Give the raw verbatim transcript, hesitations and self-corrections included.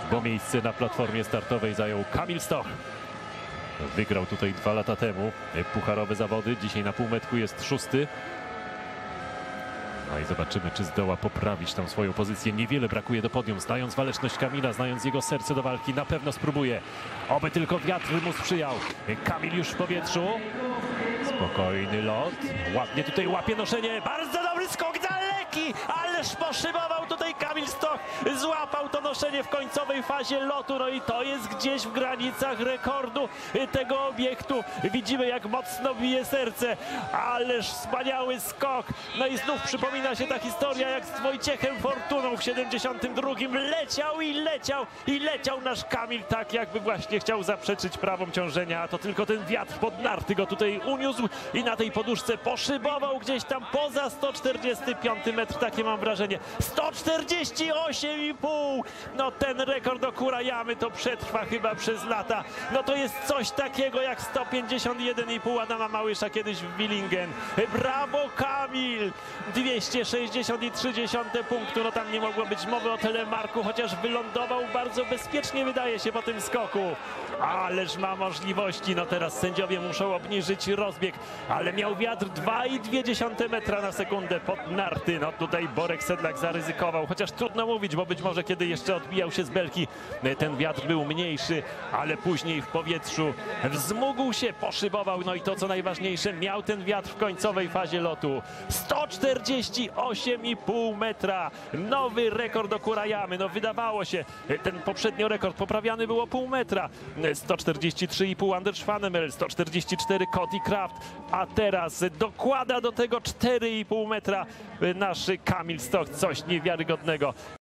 bo miejsce na platformie startowej zajął Kamil Stoch. Wygrał tutaj dwa lata temu pucharowe zawody, dzisiaj na półmetku jest szósty. No i zobaczymy, czy zdoła poprawić tam swoją pozycję. Niewiele brakuje do podium. Znając waleczność Kamila, znając jego serce do walki, na pewno spróbuje. Oby tylko wiatr mu sprzyjał. Kamil już w powietrzu. Spokojny lot. Ładnie tutaj łapie noszenie. Bardzo dobry skok, daleki! Ależ poszybował tutaj Kamil Stoch. Złapał to noszenie w końcowej fazie lotu. No i to jest gdzieś w granicach rekordu tego obiektu. Widzimy, jak mocno bije serce. Ależ wspaniały skok. No i znów przypomina się ta historia, jak z Wojciechem Fortuną w siedemdziesiątym drugim. Leciał i leciał i leciał nasz Kamil tak, jakby właśnie chciał zaprzeczyć prawom ciążenia. A to tylko ten wiatr pod narty go tutaj uniósł i na tej poduszce poszybował gdzieś tam poza sto czterdziesty piąty metr. Takie mam wrażenie. sto czterdzieści osiem i pół. No ten rekord Okurajamy to przetrwa chyba przez lata. No to jest coś takiego jak sto pięćdziesiąt jeden i pół Adama Małysza kiedyś w Billingen. Brawo Kamil! dwieście sześćdziesiąt trzy punktu. No tam nie mogło być mowy o telemarku, chociaż wylądował bardzo bezpiecznie, wydaje się, po tym skoku. Ależ ma możliwości. No teraz sędziowie muszą obniżyć rozbieg, ale miał wiatr dwa i dwie dziesiąte metra na sekundę pod narty. No tutaj Borek Sedlak zaryzykował, chociaż trudno mówić, bo być może kiedy jeszcze odbijał się z belki, ten wiatr był mniejszy, ale później w powietrzu wzmógł się, poszybował. No i to, co najważniejsze, miał ten wiatr w końcowej fazie lotu. sto czterdzieści osiem i pół metra. Nowy rekord Okurajamy. No wydawało się, ten poprzednio rekord poprawiany było pół metra. sto czterdzieści trzy i pół Anders Schwanemel, sto czterdzieści cztery Cody Kraft, a teraz dokłada do tego cztery i pół metra nasz Kamil Stoch. Coś niewiarygodnego.